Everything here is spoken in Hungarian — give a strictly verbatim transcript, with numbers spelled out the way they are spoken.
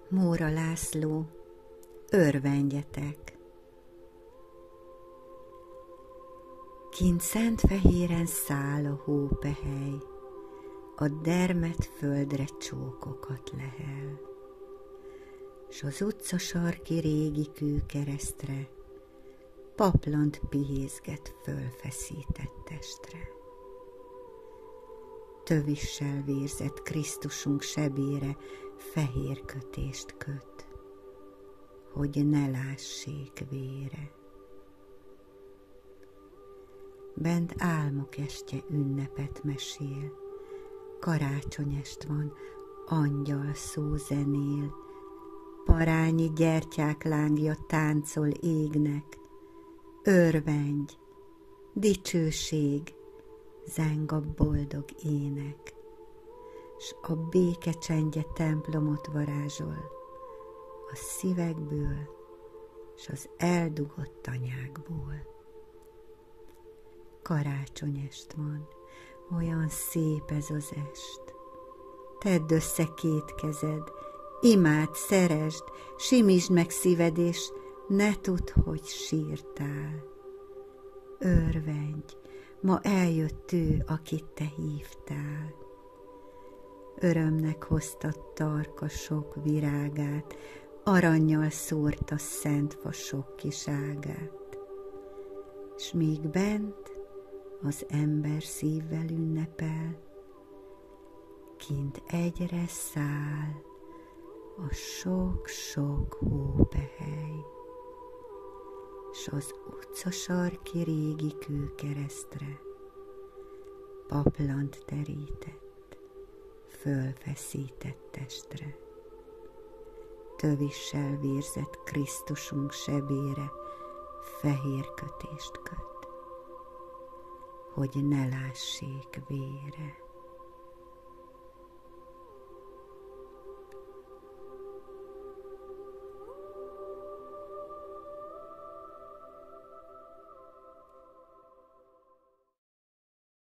Móra László, örvendjetek! Kint szentfehéren száll a hópehely, a dermedt földre csókokat lehel, s az utcasarki régi kőkeresztre paplant pihézget fölfeszített testre. Tövissel vérzett Krisztusunk sebére fehér kötést köt, hogy ne lássék vére. Bent álmok estje ünnepet mesél, karácsonyest van, angyal szó zenél, parányi gyertyák lángja táncol égnek, örvendj, dicsőség, zeng a boldog ének, s a béke csendje templomot varázsol a szívekből, s az eldugott tanyákból. Karácsonyest van, olyan szép ez az est. Tedd össze két kezed, imád, szeresd, simítsd meg szíved, és ne tudd, hogy sírtál. Örvendj, ma eljött ő, akit te hívtál. Örömnek hoztad tarka sok virágát, arannyal szórta szent fa sok kiságát. S míg bent az ember szívvel ünnepel, kint egyre száll a sok-sok hópehely, s az utcasarki régi kőkeresztre paplant terített, fölfeszített testre. Tövissel vérzett Krisztusunk sebére fehér kötést köt, hogy ne lássék vére.